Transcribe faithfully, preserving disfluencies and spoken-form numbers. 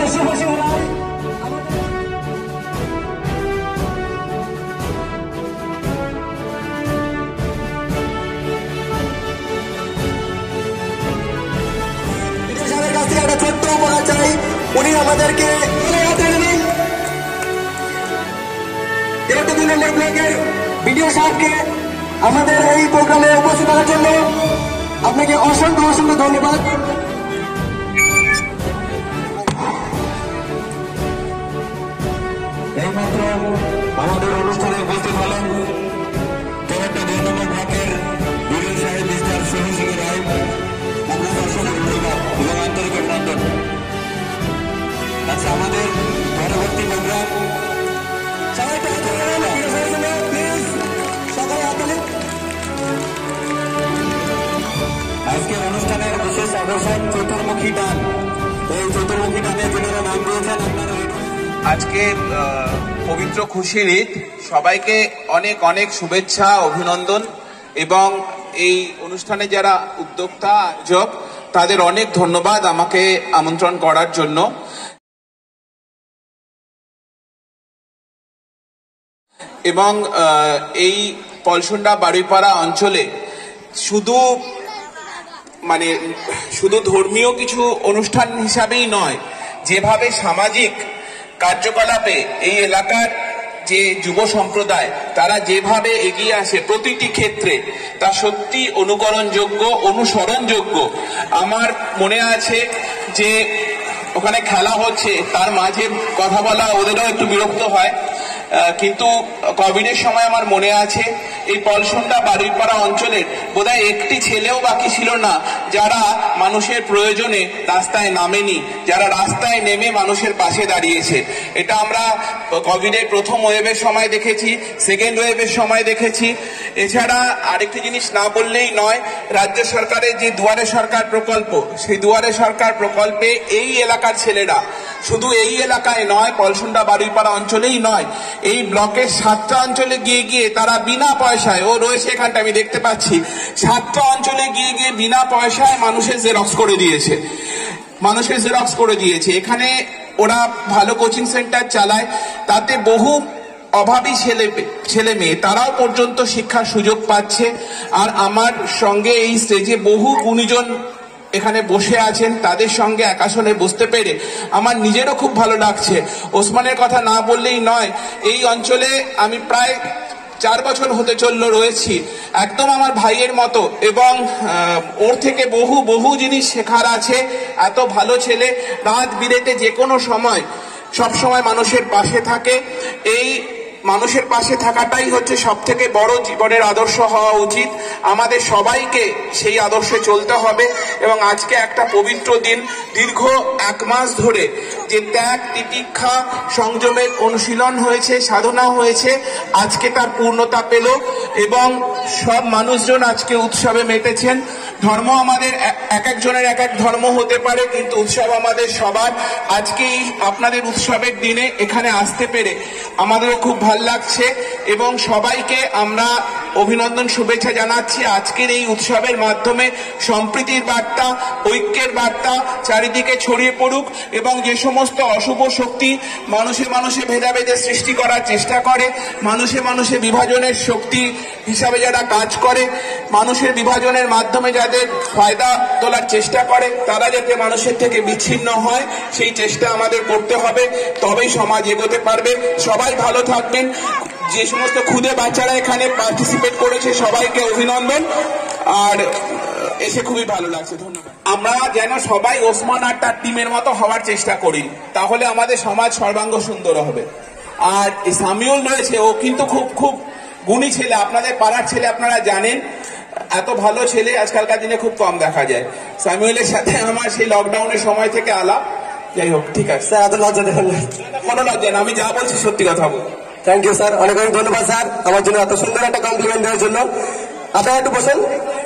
একটা ছোট্ট উপহার চাই, উনি আমাদেরকে দুই নম্বর ব্লকের বিডিও সাহেবকে আমাদের এই প্রোগ্রামে উপস্থিত থাকার জন্য আপনাকে অসংখ্য অসংখ্য ধন্যবাদ। এইমাত্র আমাদের অনুষ্ঠানে উপস্থিত হলেন কেরাটা দুই নম্বর ব্লকের বিডিও সাহেব মিস্টার সোহন সিং রায়। আপনাকে অসংখ্য ধন্যবাদ এবং আন্তরিক অভিনন্দন। আচ্ছা, আমাদের পরবর্তী প্রোগ্রাম আজকের অনুষ্ঠানের বিশেষ আকর্ষণ চতুর্মুখী গান। এই চতুর্মুখী গানের যারা নাম দিয়েছেন আপনারা। আজকে পবিত্র খুশির ঈদ, সবাইকে অনেক অনেক শুভেচ্ছা, অভিনন্দন এবং এই অনুষ্ঠানে যারা উদ্যোক্তা আয়োজক তাদের অনেক ধন্যবাদ আমাকে আমন্ত্রণ করার জন্য। এবং এই পলসুন্ডা বাড়িপাড়া অঞ্চলে শুধু মানে শুধু ধর্মীয় কিছু অনুষ্ঠান হিসাবেই নয়, যেভাবে সামাজিক কার্যকলাপে এই এলাকার যে যুব সম্প্রদায় তারা যেভাবে এগিয়ে আসে প্রতিটি ক্ষেত্রে, তা সত্যি অনুকরণযোগ্য, অনুসরণযোগ্য। আমার মনে আছে যে ওখানে খেলা হচ্ছে, তার মাঝে কথা বলা ওদেরও একটু বিরক্ত হয়, কিন্তু কোভিডের সময় আমার মনে আছে এই পলসুন্ডা বাড়িপাড়া অঞ্চলের বোধহয় একটি ছেলেও বাকি ছিল না যারা মানুষের প্রয়োজনে রাস্তায় নামেনি, যারা রাস্তায় নেমে মানুষের পাশে দাঁড়িয়েছে। এটা আমরা কোভিডের প্রথম ওয়েভের সময় দেখেছি, সেকেন্ড ওয়েভের সময় দেখেছি। এছাড়া আরেকটি জিনিস না বললেই নয়, রাজ্য সরকারের যে দুয়ারে সরকার প্রকল্প, সেই দুয়ারে সরকার প্রকল্পে এই এলাকার ছেলেরা, শুধু এই এলাকায় নয়, পলসুন্ডা বাড়িপাড়া অঞ্চলেই নয়, এই ব্লকের সাতটা অঞ্চলে গিয়ে গিয়ে তারা বিনা পয়সায়, ও রয়েছে এখানটা আমি দেখতে পাচ্ছি, সাতটা অঞ্চলে গিয়ে গিয়ে বিনা পয়সায় মানুষের জেরক্স করে দিয়েছে মানুষের জেরক্স করে দিয়েছে এখানে ওরা ভালো কোচিং সেন্টার চালায়, তাতে বহু অভাবী ছেলে ছেলে মেয়ে তারাও পর্যন্ত শিক্ষার সুযোগ পাচ্ছে। আর আমার সঙ্গে এই স্টেজে বহু গুণীজন এখানে বসে আছেন, তাদের সঙ্গে এক আসনে বসতে পেরে আমার নিজেরও খুব ভালো লাগছে। ওসমানের কথা না বললেই নয়, এই অঞ্চলে আমি প্রায় চার বছর হতে চললো রয়েছি, একদম আমার ভাইয়ের মতো, এবং ওর থেকে বহু বহু জিনিস শেখার আছে। এত ভালো ছেলে, রাত বিরেতে যে কোনো সময় সব সময় মানুষের পাশে থাকে। এই মানুষের পাশে থাকাটাই হচ্ছে সব থেকে বড় জীবনের আদর্শ হওয়া উচিত। আমাদের সবাইকে সেই আদর্শে চলতে হবে। এবং আজকে একটা পবিত্র দিন, দীর্ঘ এক মাস ধরে যে ত্যাগ, তিতিক্ষা, সংযমের অনুশীলন হয়েছে, সাধনা হয়েছে, আজকে তার পূর্ণতা পেল এবং সব মানুষজন আজকে উৎসবে মেতেছেন। ধর্ম আমাদের এক একজনের এক এক ধর্ম হতে পারে, কিন্তু উৎসব আমাদের সবার। আজকে এই আপনাদের উৎসবের দিনে এখানে আসতে পেরে আমাদেরও খুব ভালো লাগছে এবং সবাইকে আমরা অভিনন্দন, শুভেচ্ছা জানাচ্ছি। আজকের এই উৎসবের মাধ্যমে সম্প্রীতির বার্তা, ঐক্যের বার্তা চারিদিকে ছড়িয়ে পড়ুক এবং যে সমস্ত অশুভ শক্তি মানুষে মানুষে ভেদাভেদের সৃষ্টি করার চেষ্টা করে, মানুষে মানুষে বিভাজনের শক্তি হিসাবে যারা কাজ করে, মানুষের বিভাজনের মাধ্যমে যাদের ফায়দা তোলার চেষ্টা করে, তারা যাতে মানুষের থেকে বিচ্ছিন্ন হয় সেই চেষ্টা আমাদের করতে হবে, তবেই সমাজ এগোতে পারবে। সবাই ভালো থাকবেন। যে সমস্ত খুদে বাচ্চারা এখানে পার্টিসিপেট করেছে সবাইকে অভিনন্দন, আর এসে খুবই ভালো লাগছে। ধন্যবাদ। আমরা যেন সবাই ওসমান আর তার টিমের মতো হওয়ার চেষ্টা করি, তাহলে আমাদের সমাজ সর্বাঙ্গ সুন্দর হবে। আর সামিউল রয়েছে, ও কিন্তু খুব খুব গুণী ছেলে, আপনাদের পাড়ার ছেলে, আপনারা জানেন। এত ভালো ছেলে আজকালকার দিনে খুব কম দেখা যায়। সামিউলের সাথে আমার সেই লকডাউনের সময় থেকে আলাপ। যাই হোক, ঠিক আছে স্যার, এত লজ্জা দেবেন না, কোনো লজ্জা না, আমি যা বলছি সত্যি কথা বল। থ্যাংক ইউ স্যার, অনেক অনেক ধন্যবাদ স্যার আমার জন্য এত সুন্দর একটা কমপ্লিমেন্ট দেওয়ার জন্য। আপনারা একটু বসেন।